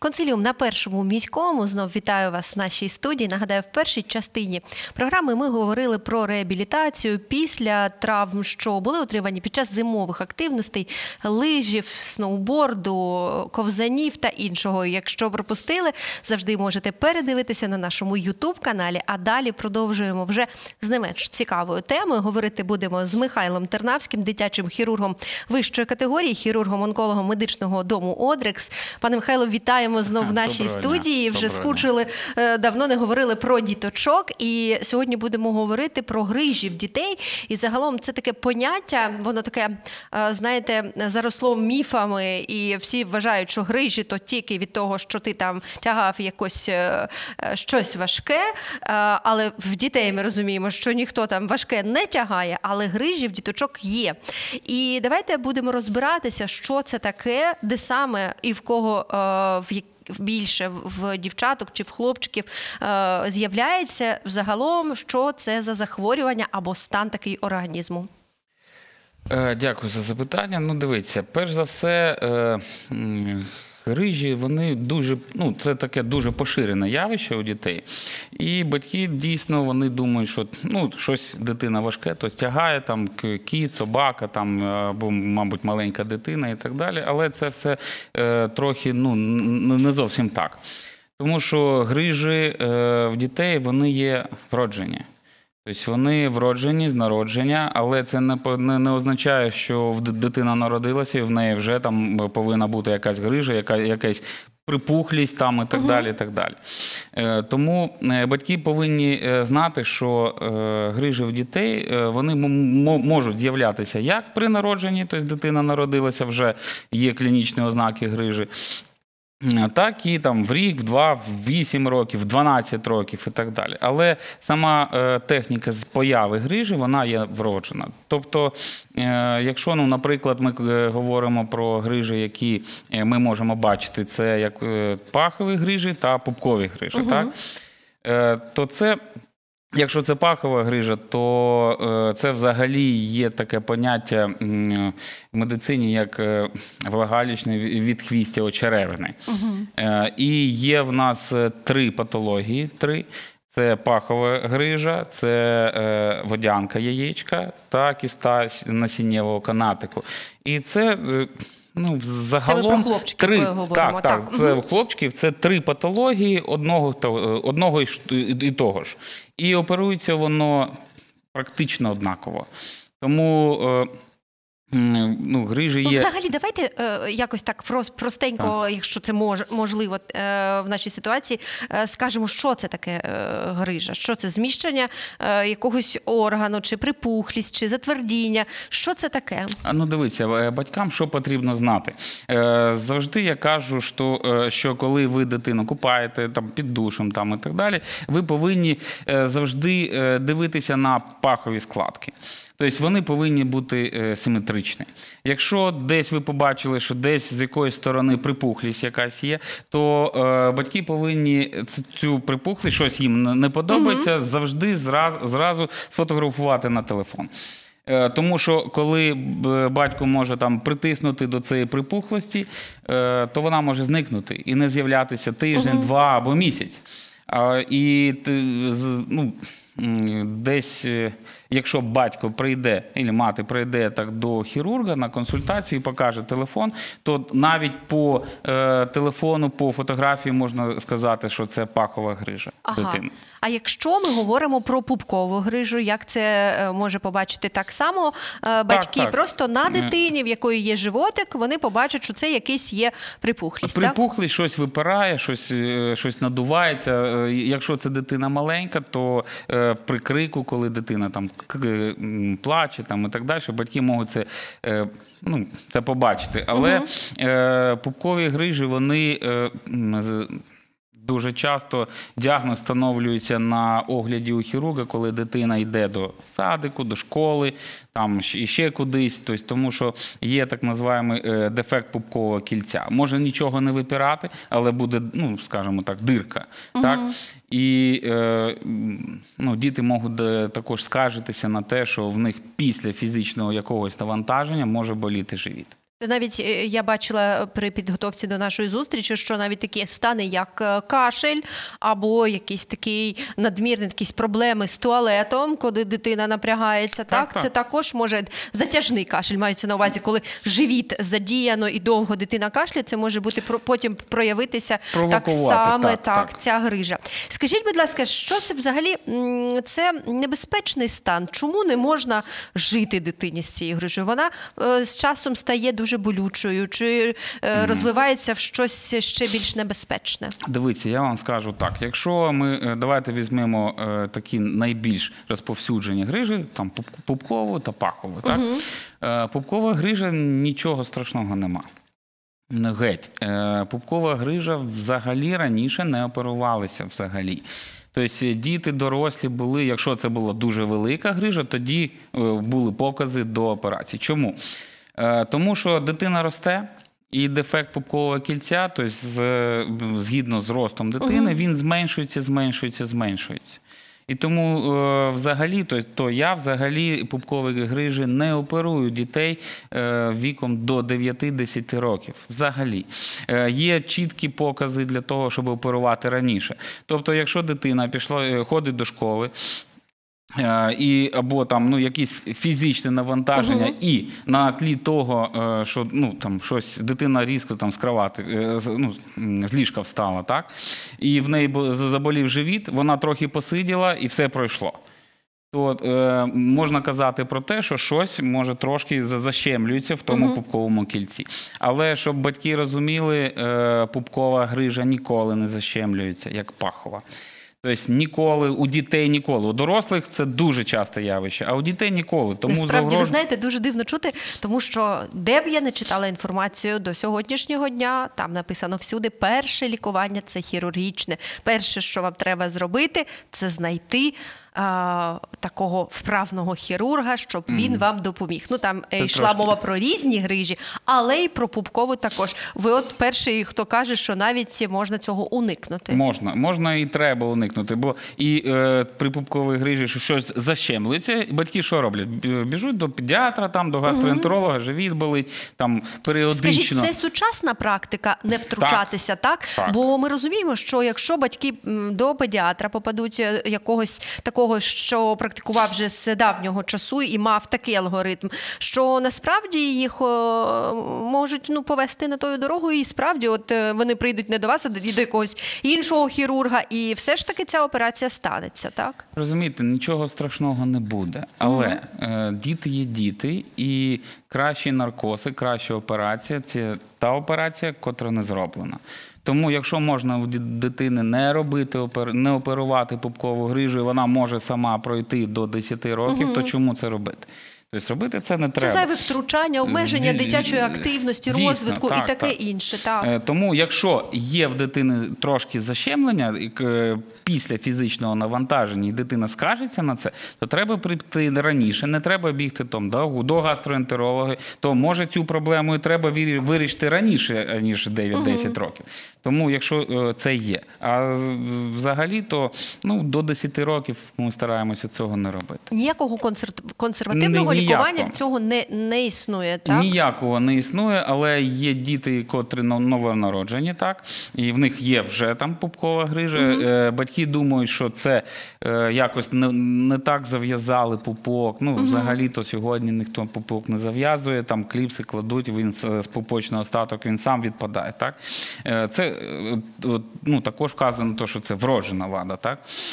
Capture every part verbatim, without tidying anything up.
Консиліум на Першому міському. Знов вітаю вас в нашій студії. Нагадаю, в першій частині програми ми говорили про реабілітацію після травм, що були отримані під час зимових активностей, лижів, сноуборду, ковзанів та іншого. Якщо пропустили, завжди можете передивитися на нашому ютуб-каналі. А далі продовжуємо вже з не менш цікавою темою. Говорити будемо з Михайлом Тернавським, дитячим хірургом вищої категорії, хірургом-онкологом медичного дому «Одрекс». Пане Михайло, вітаємо знов в нашій Доброго студії. дня. Вже Доброго скучили, давно не говорили про діточок. І сьогодні будемо говорити про грижі в дітей. І загалом це таке поняття, воно таке, знаєте, заросло міфами. І всі вважають, що грижі то тільки від того, що ти там тягав якось щось важке. Але в дітей ми розуміємо, що ніхто там важке не тягає, але грижі в діточок є. І давайте будемо розбиратися, що це таке, де саме і в кого в більше, в дівчаток чи в хлопчиків з'являється взагалом, що це за захворювання або стан такий організму. Дякую за запитання. Ну, дивіться, перш за все, грижі, вони дуже, ну, це таке дуже поширене явище у дітей. І батьки дійсно, вони думають, що, ну, щось дитина важке, то тягає, там, кіт, собака, там, або, мабуть, маленька дитина і так далі. Але це все е, трохи, ну, не зовсім так. Тому що грижі е, в дітей, вони є вроджені. Тобто вони вроджені з народження, але це не, не, не означає, що дитина народилася і в неї вже там повинна бути якась грижа, яка, якась припухлість там і так Угу. далі. І так далі. Е, тому батьки повинні знати, що е, грижі в дітей, е, вони можуть з'являтися як при народженні, тобто дитина народилася, вже є клінічні ознаки грижі, так і там в рік, в два, в вісім років, в дванадцять років і так далі. Але сама е, техніка з появи грижі, вона є вроджена. Тобто, е, якщо, ну, наприклад, ми говоримо про грижі, які ми можемо бачити, це як е, пахові грижі та пупкові грижі, угу. так? Е, то це... Якщо це пахова грижа, то це взагалі є таке поняття в медицині, як влагалищний відхвістя очеревини. Угу. І є в нас три патології. Три. Це пахова грижа, це водянка яєчка та кіста насіннєвого канатику. І це... Ну, загалом, це ми про хлопчиків три, говоримо. Так, так, так. це у хлопчиків, це три патології одного, одного і того ж. І оперується воно практично однаково. Тому... Ну, грижі є... Ну, взагалі, давайте е, якось так простенько, так. якщо це мож, можливо е, в нашій ситуації, е, скажемо, що це таке е, грижа, що це зміщення е, якогось органу, чи припухлість, чи затвердіння, що це таке? А, ну, дивіться, батькам що потрібно знати. Е, завжди я кажу, що, що коли ви дитину купаєте там, під душем там, і так далі, ви повинні е, завжди е, дивитися на пахові складки. Тобто вони повинні бути симетричні. Якщо десь ви побачили, що десь з якоїсь сторони припухлість якась є, то е, батьки повинні цю припухлість, щось їм не подобається, угу. завжди зразу, зразу сфотографувати на телефон. Е, тому що коли батько може там притиснути до цієї припухлості, е, то вона може зникнути і не з'являтися тиждень, угу. два або місяць. Е, і ну, десь, якщо батько прийде, або мати прийде так до хірурга на консультацію і покаже телефон, то навіть по е, телефону, по фотографії можна сказати, що це пахова грижа ага. дитини. А якщо ми говоримо про пупкову грижу, як це може побачити так само е, батьки? Так, так. Просто на дитині, в якої є животик, вони побачать, що це якийсь є припухлість. Припухлість, щось випирає, щось, щось надувається. Якщо це дитина маленька, то е, при крику, коли дитина там плаче там, і так далі, батьки можуть це, е, ну, це побачити. Але угу. е, пупкові грижі, вони... Е, Дуже часто діагноз встановлюється на огляді у хірурга, коли дитина йде до садику, до школи, там ще кудись, тобто, тому що є так називаємий дефект пупкового кільця. Може нічого не випирати, але буде, ну, скажімо так, дирка. Угу. Так? І е, ну, діти можуть також скаржитися на те, що в них після фізичного якогось навантаження може боліти живіт. Навіть е, я бачила при підготовці до нашої зустрічі, що навіть такі стани, як е, кашель, або якісь такі надмірні якісь проблеми з туалетом, коли дитина напрягається, так, Так, так. це також може затяжний кашель, мається на увазі, коли живіт задіяно і довго дитина кашляє, це може бути про- потім проявитися так Провокувати, саме так, так, так. ця грижа. Скажіть, будь ласка, що це взагалі, м, це небезпечний стан? Чому не можна жити дитині з цією грижею? Вона е, з часом стає дуже болючою, чи е, розвивається в щось ще більш небезпечне? Дивіться, я вам скажу так. Якщо ми, е, давайте візьмемо е, такі найбільш розповсюджені грижі, там пуп- пупкову та пахову, так? Е, Пупкова грижа, нічого страшного нема. Ну, геть. Е, Пупкова грижа взагалі раніше не оперувалася взагалі. Тобто діти, дорослі були, якщо це була дуже велика грижа, тоді е, були покази до операції. Чому? Е, Тому що дитина росте, і дефект пупкового кільця, тобто з- згідно з ростом дитини, він зменшується, зменшується, зменшується. І тому е, взагалі, то, то я взагалі пупкові грижі не оперую дітей е, віком до дев'яти-десяти років. Взагалі. Е, є чіткі покази для того, щоб оперувати раніше. Тобто, якщо дитина пішла, е, ходить до школи, Е, і або там ну якісь фізичне навантаження, Мгм. і на тлі того, е, що ну там щось дитина різко там з кровати, е, з- ну м, з ліжка встала, так, і в неї бу- заболів живіт, вона трохи посиділа і все пройшло. То е, можна казати про те, що щось може трошки за- защемлюється в тому пупковому кільці. Але щоб батьки розуміли, е, пупкова грижа ніколи не защемлюється, як пахова. Тобто ніколи, у дітей ніколи. У дорослих це дуже часте явище, а у дітей ніколи. Тому Насправді, ви загроз- знаєте, дуже дивно чути, тому що де б я не читала інформацію до сьогоднішнього дня, там написано всюди, перше лікування – це хірургічне. Перше, що вам треба зробити, це знайти а, такого вправного хірурга, щоб він вам допоміг. Ну, там е, Це йшла трошки. мова про різні грижі, але й про пупкову також. Ви от перший, хто каже, що навіть можна цього уникнути. Можна, можна і треба уникнути, бо і е, при пупковій грижі що щось защемлюється, батьки що роблять? Бі- Біжуть до педіатра, там, до гастроентеролога, живіт болить, там періодично. Скажіть, це сучасна практика не втручатися, так? Так. Бо ми розуміємо, що якщо батьки м, до педіатра попадуть е, якогось такого, що практикував вже з давнього часу і мав такий алгоритм, що насправді їх о, можуть ну, повести на тою дорогу, і справді от е, вони прийдуть не до вас, а до до якогось іншого хірурга, і все ж таки ця операція станеться, так? Розумієте, нічого страшного не буде. Але е, діти є діти, і кращі наркози, краща операція – це та операція, котра не зроблена. Тому, якщо можна у ді- дитини не робити, опер- не оперувати пупкову грижу, і вона може сама пройти до десяти років, то чому це робити? Тобто робити це не Це треба. зайве втручання, обмеження Зві- дитячої активності, Дійсно, розвитку так, і таке так. інше. Так. Е, Тому, якщо є в дитини трошки защемлення і, е, після фізичного навантаження, і дитина скаржиться на це, то треба прийти раніше, не треба бігти там, до, до гастроентеролога, то може цю проблему і треба вирі- вирішити раніше, ніж дев'ять-десять років. Тому, якщо е, це є. А взагалі, то ну, до десяти років ми стараємося цього не робити. Ніякого консер- консервативного Ні- лікування ніякого. цього не, не існує, так? Ніякого не існує, але є діти, котрі но- новонароджені, так, і в них є вже там пупкова грижа. Е, Батьки думають, що це е, якось не, не так зав'язали пупок. Ну, взагалі-то сьогодні ніхто пупок не зав'язує, там кліпси кладуть, він з, з пупочного остаток, він сам відпадає, так. Е, Це е, от, ну, також вказано, то, що це вроджена вада, так.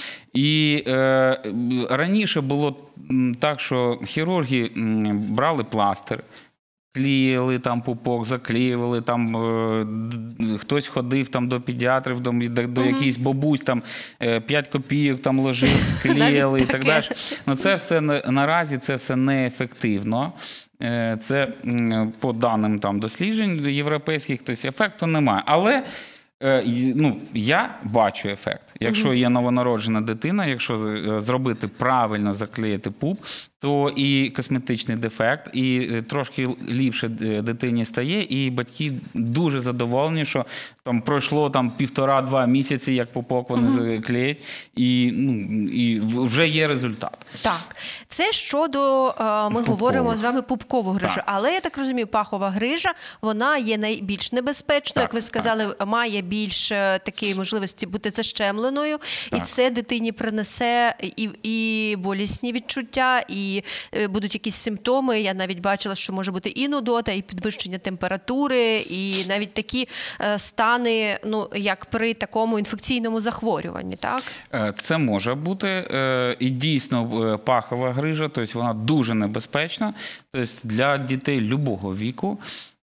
І е, раніше було м, так, що хірурги м, брали пластир, клеїли там пупок, заклеювали, там е, д- хтось ходив там до педіатрів, до, до, до якихось бабусь, там е, п'ять копійок там ложив, клеїли і так таке. далі. Ну це все на- наразі це все неефективно. Е, Це м, по даним там досліджень європейських, тобто ефекту немає. Але Е, і, ну, я бачу ефект. Якщо є новонароджена дитина, якщо з- е, зробити правильно, заклеїти пуп, то і косметичний дефект, і трошки ліпше дитині стає, і батьки дуже задоволені, що там пройшло там півтора-два місяці, як пупок вони uh-huh. клеять, і, ну, і вже є результат. Так, це щодо, ми Пупкових. говоримо з вами пупкову грижу, так. але я так розумію, пахова грижа, вона є найбільш небезпечною, так, як ви сказали, так. має більш такі можливості бути защемленою, так. і це дитині принесе і, і болісні відчуття, і будуть якісь симптоми. Я навіть бачила, що може бути і нудота, і підвищення температури, і навіть такі стани, ну, як при такому інфекційному захворюванні, так? Це може бути. І дійсно пахова грижа, тобто вона дуже небезпечна. Тобто для дітей любого віку.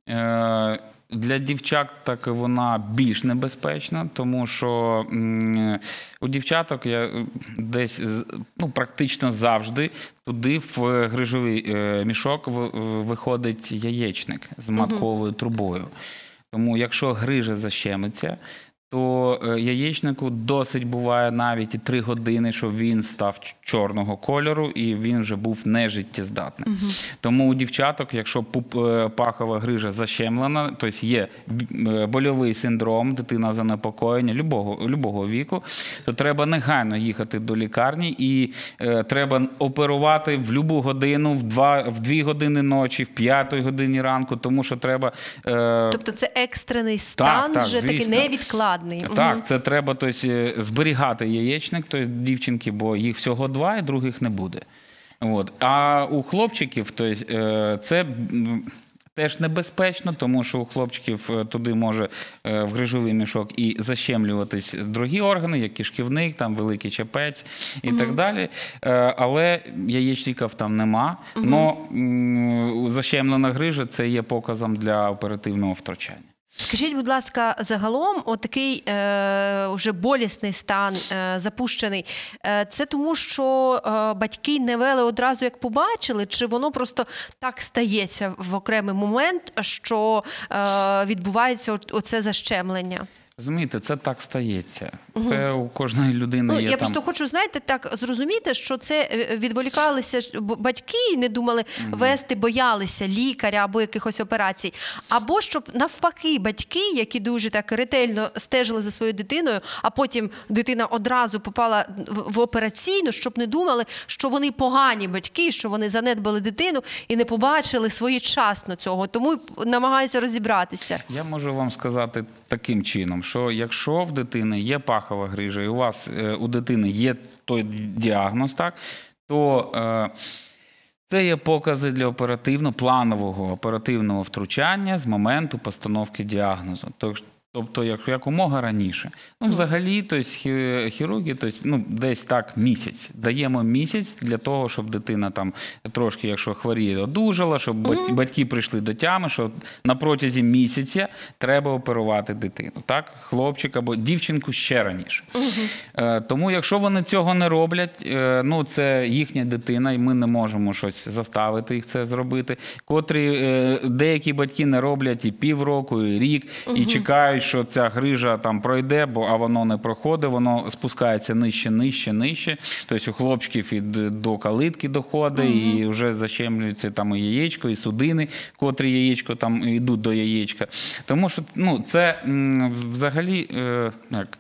Для дівчат так вона більш небезпечна, тому що у дівчаток я десь ну, практично завжди туди в грижовий мішок виходить яєчник з матковою трубою. Тому якщо грижа защемиться, то яєчнику досить буває навіть і три години, щоб він став чорного кольору і він вже був нежиттєздатним. Угу. Тому у дівчаток, якщо пахова грижа защемлена, тобто є больовий синдром, дитина занепокоєння любого, любого віку, то треба негайно їхати до лікарні і е, треба оперувати в любу годину, в, два, в дві години ночі, в п'ятій годині ранку, тому що треба... Е... Тобто це екстрений стан, так, вже такий невідкладний. Так, угу. це треба тобто, зберігати яєчник тобто, дівчинки, бо їх всього два, і других не буде. От. А у хлопчиків тобто, це теж небезпечно, тому що у хлопчиків туди може в грижовий мішок і защемлюватись другі органи, як кишківник, там великий чепець і угу. так далі. Але яєчників там нема. Угу. Но защемлена грижа – це є показом для оперативного втручання. Скажіть, будь ласка, загалом отакий е, вже болісний стан, е, запущений, е, це тому, що е, батьки не вели одразу, як побачили, чи воно просто так стається в окремий момент, що е, відбувається оце защемлення? Розумієте, це так стається. Це угу. у кожної людини ну, є Я там... просто хочу, знаєте, так зрозуміти, що це відволікалися батьки і не думали угу. вести, боялися лікаря або якихось операцій. Або щоб навпаки батьки, які дуже так ретельно стежили за своєю дитиною, а потім дитина одразу попала в операційну, щоб не думали, що вони погані батьки, що вони занедбали дитину і не побачили своєчасно цього. Тому намагаюся розібратися. Я можу вам сказати таким чином, що якщо в дитини є пахова грижа і у вас, у дитини є той діагноз, так, то е, це є покази для оперативно-планового оперативного втручання з моменту постановки діагнозу. Тобто, як, якомога раніше. Ну, взагалі, тобто, хірурги, тобто, ну, десь так місяць. Даємо місяць для того, щоб дитина там трошки, якщо хворіє, одужала, щоб mm-hmm. батьки прийшли до тями, що на протязі місяця треба оперувати дитину. Так? Хлопчик або дівчинку ще раніше. Mm-hmm. Тому, якщо вони цього не роблять, ну, це їхня дитина, і ми не можемо щось заставити їх це зробити. Котрі деякі батьки не роблять і півроку, і рік, mm-hmm. і чекають, що ця грижа там пройде, бо а воно не проходить, воно спускається нижче, нижче, нижче. Тобто у хлопчиків і до калитки доходить, угу. і вже защемлюється там і яєчко, і судини, котрі яєчко там йдуть до яєчка. Тому що ну, це взагалі, як,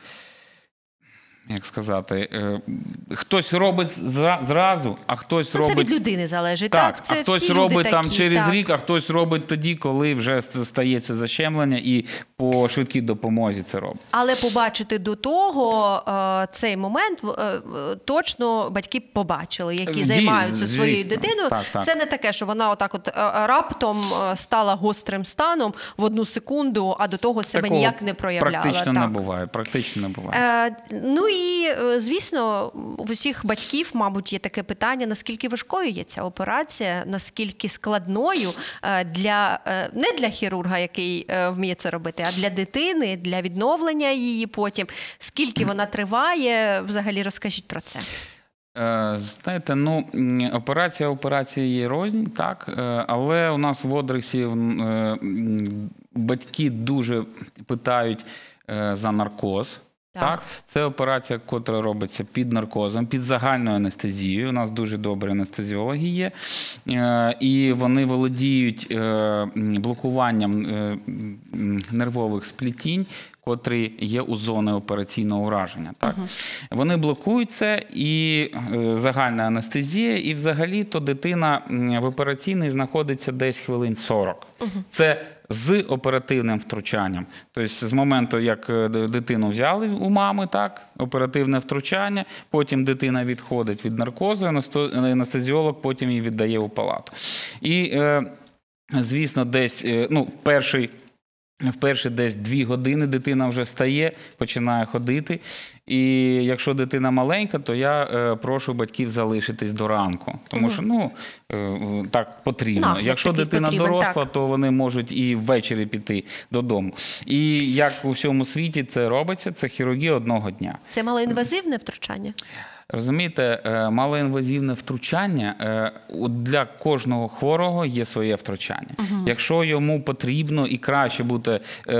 як сказати, хтось робить зразу, а хтось ну, робить... Це від людини залежить, так? так? Це а хтось всі робить люди там такі, через так. рік, а хтось робить тоді, коли вже стається защемлення і по швидкій допомозі це робить. Але побачити до того цей момент точно батьки побачили, які Дій, займаються звісно. своєю дитиною. Так, так. Це не таке, що вона отак от раптом стала гострим станом в одну секунду, а до того себе Такого ніяк не проявляла. Практично так. не буває, практично не буває. Е, ну і, звісно, в усіх батьків, мабуть, є таке питання, наскільки важкою є ця операція, наскільки складною для, не для хірурга, який вміє це робити, а для дитини, для відновлення її потім. Скільки вона триває? Взагалі розкажіть про це. Знаєте, ну, операція операції є різні, так, але у нас в Одрексі батьки дуже питають за наркоз. Так. Так, це операція, яка робиться під наркозом, під загальною анестезією. У нас дуже добрі анестезіологи є, Е, і вони володіють е, блокуванням е, нервових сплетінь, котрі є у зоні операційного ураження. Так? Uh-huh. Вони блокують це, і е, загальна анестезія, і взагалі то дитина в операційній знаходиться десь хвилин сорок. Uh-huh. Це з оперативним втручанням. Тобто з моменту, як дитину взяли у мами, так, оперативне втручання, потім дитина відходить від наркозу, анестезіолог потім її віддає у палату. І, е, звісно, десь, е, ну, в перший В перші десь дві години дитина вже встає, починає ходити. І якщо дитина маленька, то я е, прошу батьків залишитись до ранку. Тому що, ну, е, так потрібно. No, якщо дитина потрібен, доросла, так. то вони можуть і ввечері піти додому. І як у всьому світі це робиться, це хірургія одного дня. Це малоінвазивне втручання? Розумієте, малоінвазивне втручання, для кожного хворого є своє втручання. Угу. Якщо йому потрібно і краще буде,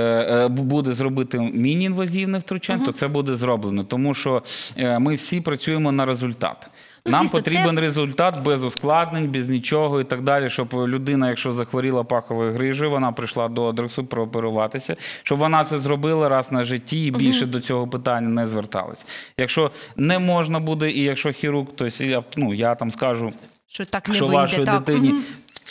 буде зробити міні-інвазивне втручання, угу. то це буде зроблено. Тому що ми всі працюємо на результат. Ну, Нам звісно, потрібен це... результат без ускладнень, без нічого і так далі, щоб людина, якщо захворіла паховою грижею, вона прийшла до адресу прооперуватися, щоб вона це зробила раз на житті і більше угу. до цього питання не зверталася. Якщо не можна буде, і якщо хірург, то я, ну, я там скажу, що, так не що вийде, вашій так. дитині угу.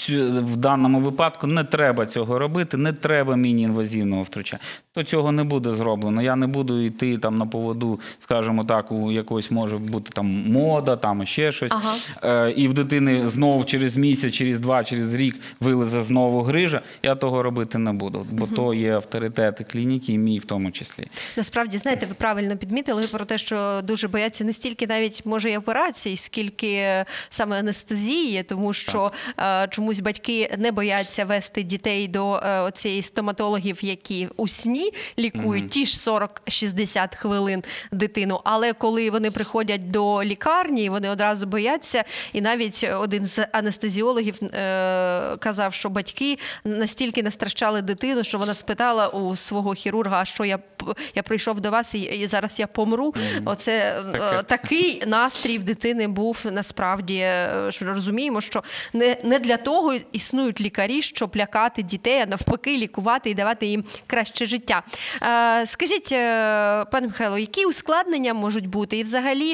в даному випадку не треба цього робити, не треба міні-інвазивного втручання, то цього не буде зроблено. Я не буду йти там на поводу, скажімо так, у якоїсь може бути там мода, там ще щось. Ага. Е, і в дитини знову через місяць, через два, через рік вилезе знову грижа. Я того робити не буду, бо угу. то є авторитети клініки і мій в тому числі. Насправді, знаєте, ви правильно підмітили про те, що дуже бояться не стільки навіть, може, і операцій, скільки саме анестезії, тому що е, чомусь батьки не бояться вести дітей до е, цієї стоматологів, які у сні лікують mm-hmm. ті ж сорок-шістдесят хвилин дитину. Але коли вони приходять до лікарні, вони одразу бояться. І навіть один з анестезіологів е, казав, що батьки настільки настращали дитину, що вона спитала у свого хірурга, а що я, я прийшов до вас і, і зараз я помру. Mm-hmm. Оце е, такий настрій в дитини був насправді, що розуміємо, що не, не для того існують лікарі, щоб лякати дітей, а навпаки лікувати і давати їм краще життя. Скажіть, пане Михайло, які ускладнення можуть бути? І взагалі,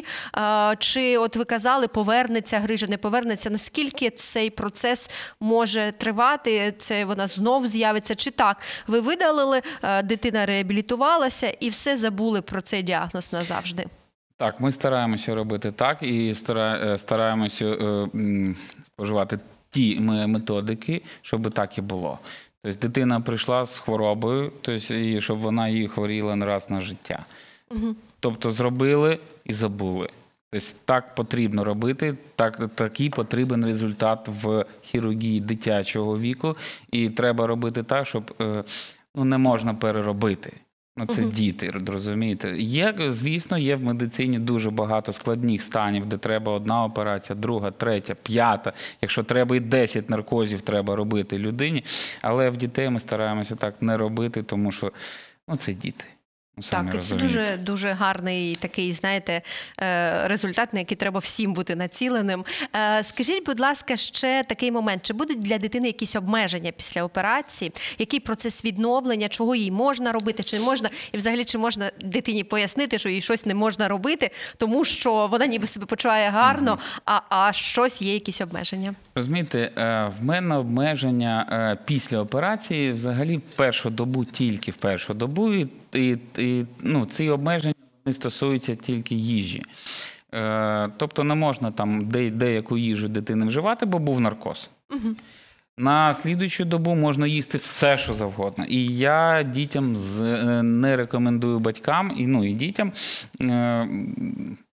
чи, от ви казали, повернеться грижа, не повернеться? Наскільки цей процес може тривати? Це вона знов з'явиться? Чи так? Ви видалили, дитина реабілітувалася і все забули про цей діагноз назавжди? Так, ми стараємося робити так і стараємося споживати ті методики, щоб так і було. Тобто дитина прийшла з хворобою, тобто, і щоб вона її хворіла не раз на життя. Угу. Тобто зробили і забули. Тобто так потрібно робити, так, такий потрібен результат в хірургії дитячого віку. І треба робити так, щоб ну, не можна переробити. Ну, це uh-huh. діти, розумієте. Є, звісно, є в медицині дуже багато складних станів, де треба одна операція, друга, третя, п'ята. Якщо треба і десять наркозів треба робити людині. Але в дітей ми стараємося так не робити, тому що ну, це діти. Так, і це дуже, дуже гарний такий, знаєте, результат, на який треба всім бути націленим. Скажіть, будь ласка, ще такий момент. Чи будуть для дитини якісь обмеження після операції? Який процес відновлення? Чого їй можна робити, чи не можна? І взагалі, чи можна дитині пояснити, що їй щось не можна робити, тому що вона ніби себе почуває гарно, mm-hmm. а, а щось є якісь обмеження? Розумієте, в мене обмеження після операції взагалі в першу добу, тільки в першу добу, і, і, і ну, ці обмеження не стосуються тільки їжі. Е, тобто не можна там де, деяку їжу дитини вживати, бо був наркоз. Угу. На слідуючу добу можна їсти все, що завгодно. І я дітям з, не рекомендую батькам, і, ну, і дітям е,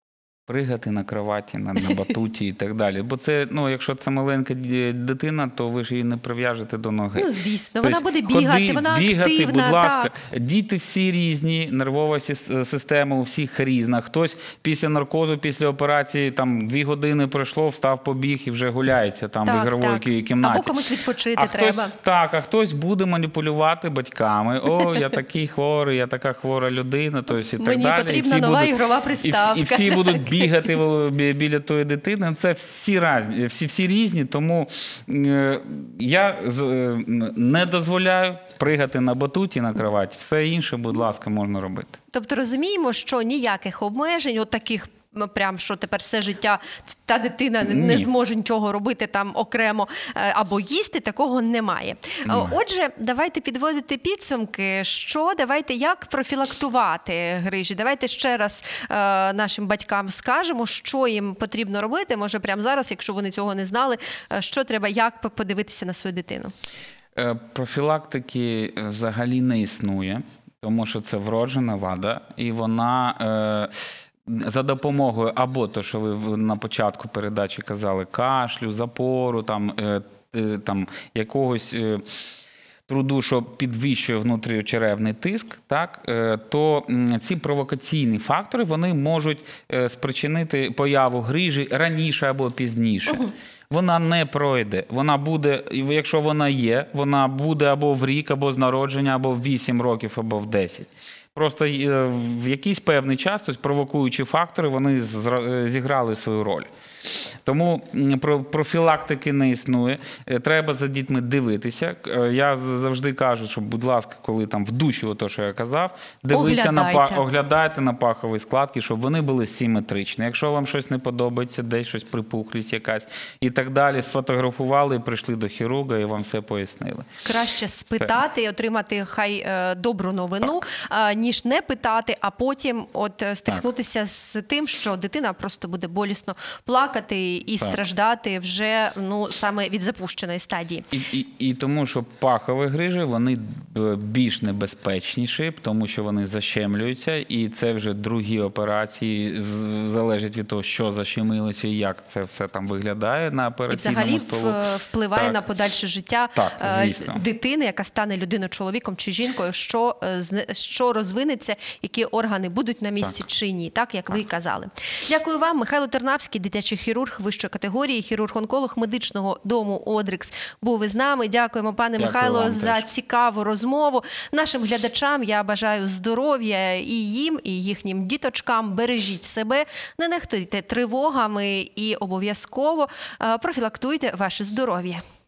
пригати на кроваті, на, на батуті і так далі. Бо це, ну, якщо це маленька дитина, то ви ж її не прив'яжете до ноги. Ну, звісно, Тобто, вона буде бігати, ходи, вона бігати, активна. будь ласка. Так. Діти всі різні, нервова система у всіх різна. Хтось після наркозу, після операції, там, дві години пройшло, встав, побіг і вже гуляється там Так, в ігровій так. кімнаті. Або комусь відпочити а треба. Хтось, так, а хтось буде маніпулювати батьками. О, я такий хворий, я така хвора людина, тобто, і так Мені далі. потрібна І всі нова будуть, ігрова і приставка. всі, і всі будуть бігати біля тої дитини. Це всі різні, всі, всі різні, тому е, я з, е, не дозволяю пригати на батуті, на кроваті. Все інше, будь ласка, можна робити. Тобто розуміємо, що ніяких обмежень, от таких прям, що тепер все життя та дитина не Ні. зможе нічого робити там окремо або їсти, такого немає. Немає. Отже, давайте підводити підсумки, що, давайте, як профілактувати грижі. Давайте ще раз е, нашим батькам скажемо, що їм потрібно робити, може прямо зараз, якщо вони цього не знали, е, що треба, як подивитися на свою дитину. Е, профілактики взагалі не існує, тому що це вроджена вада, і вона... Е, за допомогою або то, що ви на початку передачі казали, кашлю, запору, там, е, е, там якогось е, труду, що підвищує внутрішньочеревний тиск, так, е, то м, ці провокаційні фактори, вони можуть е, спричинити появу грижі раніше або пізніше. Угу. Вона не пройде. Вона буде, якщо вона є, вона буде або в рік, або з народження, або в вісім років, або в десять. Просто в якийсь певний час, тобто провокуючі фактори, вони зіграли свою роль. Тому профілактики не існує. Треба за дітьми дивитися. Я завжди кажу, що, будь ласка, коли там в душі, ото, що я казав, дивіться на, оглядайте на пахові складки, щоб вони були симетричні. Якщо вам щось не подобається, десь щось припухлість якась і так далі, сфотографували, прийшли до хірурга і вам все пояснили. Краще спитати і отримати хай добру новину, так, ніж не питати, а потім от стикнутися так. з тим, що дитина просто буде болісно плакати і так. страждати вже, ну, саме від запущеної стадії. І, і, і тому, що пахові грижі, вони більш небезпечніші, тому що вони защемлюються, і це вже другі операції, залежить від того, що защемилося і як це все там виглядає на операційному столу. І взагалі впливає так. на подальше життя так, дитини, яка стане людиною, чоловіком чи жінкою, що, що розвинеться, які органи будуть на місці так. чи ні, так, як так. ви казали. Дякую вам, Михайло Тернавський, дитячий хірург вищої категорії, хірург-онколог медичного дому «Одрикс» був із нами. Дякуємо, пане Дякую Михайло, за теж. цікаву розмову. Нашим глядачам я бажаю здоров'я і їм, і їхнім діточкам. Бережіть себе, не нехтуйте тривогами і обов'язково профілактуйте ваше здоров'я.